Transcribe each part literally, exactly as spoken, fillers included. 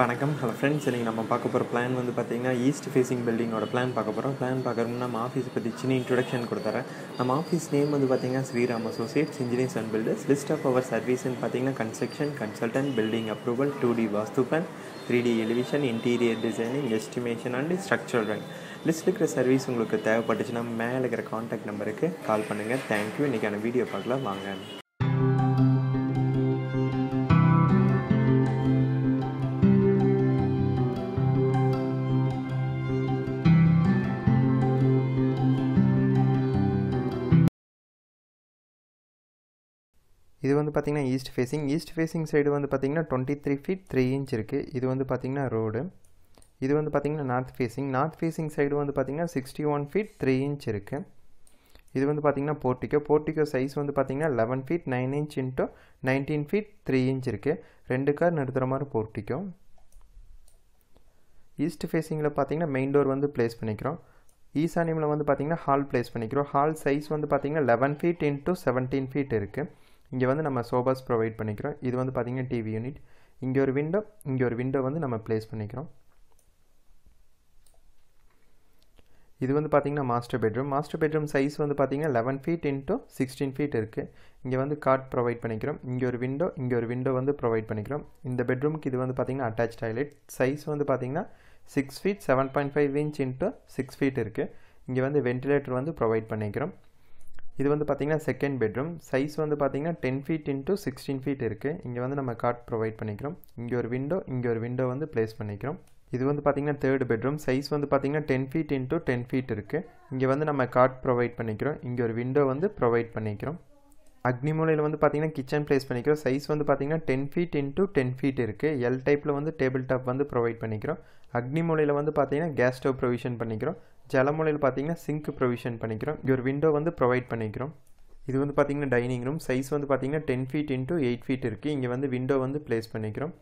வணக்கம் hello friends. இன்றைக்கி நம்ம பார்க்க போகிற பிளான் வந்து பார்த்திங்கன்னா ஈஸ்ட் ஃபேஸிங் பில்டிங்கோட பிளான் பார்க்க போகிறோம். பிளான் பார்க்குறோம்னா நம்ம ஆஃபீஸ் பற்றி சின்ன இன்ட்ரொடக்ஷன் கொடுத்துறேன். நம்ம ஆஃபீஸ் நேம் வந்து பார்த்திங்கன்னா Sriram associates engineers and builders. List of our சர்வீஸ்ன்னு பார்த்திங்கன்னா construction, consultant, building approval, two D vastu plan, three D elevation, interior designing, estimation and structural drawing. லிஸ்ட் இருக்கிற சர்வீஸ் உங்களுக்கு தேவைப்பட்டுச்சுன்னா மேலே இருக்கிற காண்டாக்ட் நம்பருக்கு கால் பண்ணுங்கள். தேங்க்யூ. இன்றைக்கான வீடியோ பார்க்கலாம் வாங்க. இது வந்து பார்த்திங்கன்னா east facing east facing side வந்து பார்த்திங்கன்னா twenty three feet three inch இருக்குது. இது வந்து பார்த்திங்கன்னா ரோடு. இது வந்து பார்த்திங்கன்னா north facing north facing side வந்து பார்த்திங்கன்னா sixty one feet three inch இருக்குது. இது வந்து பார்த்திங்கன்னா போர்ட்டிக்கோ போர்ட்டிக்கோ சைஸ் வந்து பார்த்திங்கன்னா eleven feet nine inch into nineteen feet three inch இருக்குது. ரெண்டு கார் நிறுத்துகிற மாதிரி போர்ட்டிக்கோ. ஈஸ்ட் ஃபேஸிங்கில் பார்த்திங்கன்னா மெயின் டோர் வந்து ப்ளேஸ் பண்ணிக்கிறோம். ஈசானியமில் வந்து பார்த்திங்கன்னா ஹால் ப்ளேஸ் பண்ணிக்கிறோம். ஹால் சைஸ் வந்து பார்த்திங்கன்னா eleven feet into seventeen feet இருக்குது. இங்கே வந்து நம்ம சோபாஸ் ப்ரொவைட் பண்ணிக்கிறோம். இது வந்து பார்த்திங்கன்னா டிவி யூனிட். இங்கே ஒரு விண்டோ இங்கே ஒரு விண்டோ வந்து நம்ம ப்ளேஸ் பண்ணிக்கிறோம். இது வந்து பார்த்திங்கன்னா master bedroom master bedroom size வந்து பார்த்திங்கன்னா eleven feet into sixteen feet இருக்குது. இங்கே வந்து காட் ப்ரொவைட் பண்ணிக்கிறோம். இங்கே ஒரு விண்டோ இங்கே ஒரு விண்டோ வந்து ப்ரொவைட் பண்ணிக்கிறோம். இந்த பெட்ரூமுக்கு இது வந்து பார்த்திங்கன்னா அட்டாச் டாய்லெட். சைஸ் வந்து பார்த்திங்கன்னா six feet seven point five inch into six feet இருக்குது. இங்கே வந்து வென்டிலேட்டர் வந்து ப்ரொவைட் பண்ணிக்கிறோம். இது வந்து பார்த்திங்கன்னா செகண்ட் பெட்ரூம். சைஸ் வந்து பார்த்திங்கன்னா ten feet into sixteen feet இருக்குது. இங்கே வந்து நம்ம காட் ப்ரொவைட் பண்ணிக்கிறோம். இங்கே ஒரு விண்டோ இங்கே ஒரு விண்டோ வந்து ப்ளேஸ் பண்ணிக்கிறோம். இது வந்து பார்த்திங்கன்னா தேர்ட் பெட்ரூம். சைஸ் வந்து பார்த்திங்கன்னா ten feet into ten feet இருக்குது. இங்கே வந்து நம்ம காட் ப்ரொவைட் பண்ணிக்கிறோம். இங்கே ஒரு விண்டோ வந்து ப்ரொவைட் பண்ணிக்கிறோம். அக்னி மூலையில் வந்து பார்த்திங்கன்னா கிச்சன் ப்ளேஸ் பண்ணிக்கிறோம். சைஸ் வந்து பார்த்திங்கன்னா ten feet into ten feet இருக்குது. எல் டைப்பில் வந்து டேபிள் டாப் வந்து ப்ரொவைட் பண்ணிக்கிறோம். அக்னி மூலையில் வந்து பார்த்திங்கன்னா கேஸ் ஸ்டவ் ப்ரொவிஷன் பண்ணிக்கிறோம். ஜலமூலையில் பார்த்திங்கன்னா சிங்க் ப்ரொவிஷன் பண்ணிக்கிறோம். இங்கே ஒரு விண்டோ வந்து ப்ரொவைட் பண்ணிக்கிறோம். இது வந்து பார்த்திங்கன்னா டைனிங் ரூம். சைஸ் வந்து பார்த்திங்கன்னா ten feet into eight feet இருக்குது. இங்கே வந்து விண்டோ வந்து ப்ளேஸ் பண்ணிக்கிறோம்.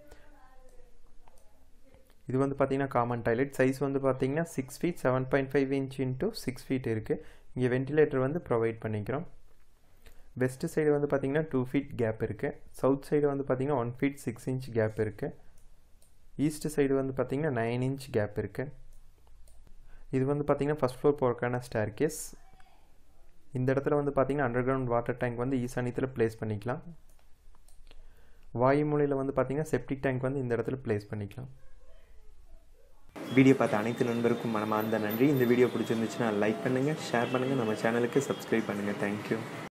இது வந்து பார்த்திங்கன்னா காமன் டாய்லெட். சைஸ் வந்து பார்த்திங்கன்னா six feet seven point five inch into six feet இருக்குது. இங்கே வென்டிலேட்டர் வந்து ப்ரொவைட் பண்ணிக்கிறோம். வெஸ்ட் சைடு வந்து பார்த்திங்கன்னா டூ ஃபீட் கேப் இருக்குது. சவுத் சைடு வந்து பார்த்திங்கன்னா one feet six inch gap இருக்குது. ஈஸ்ட் சைடு வந்து பார்த்திங்கன்னா நைன் இன்ச் கேப் இருக்குது. இது வந்து பார்த்திங்கன்னா ஃபஸ்ட் ஃப்ளோர் போகிறக்கான ஸ்டேர் கேஸ். இந்த இடத்துல வந்து பார்த்திங்கன்னா அண்டர் கிரவுண்ட் வாட்டர் டேங்க் வந்து ஈசானியத்தில் ப்ளேஸ் பண்ணிக்கலாம். வாயு மூலையில் வந்து பார்த்திங்கன்னா செப்டிக் டேங்க் வந்து இந்த இடத்துல ப்ளேஸ் பண்ணிக்கலாம். வீடியோ பார்த்த அனைத்து நண்பருக்கும் மனமார்ந்த நன்றி. இந்த வீடியோ பிடிச்சிருந்துச்சுன்னா லைக் பண்ணுங்கள், ஷேர் பண்ணுங்கள், நம்ம சேனலுக்கு சப்ஸ்கிரைப் பண்ணுங்கள். தேங்க்யூ.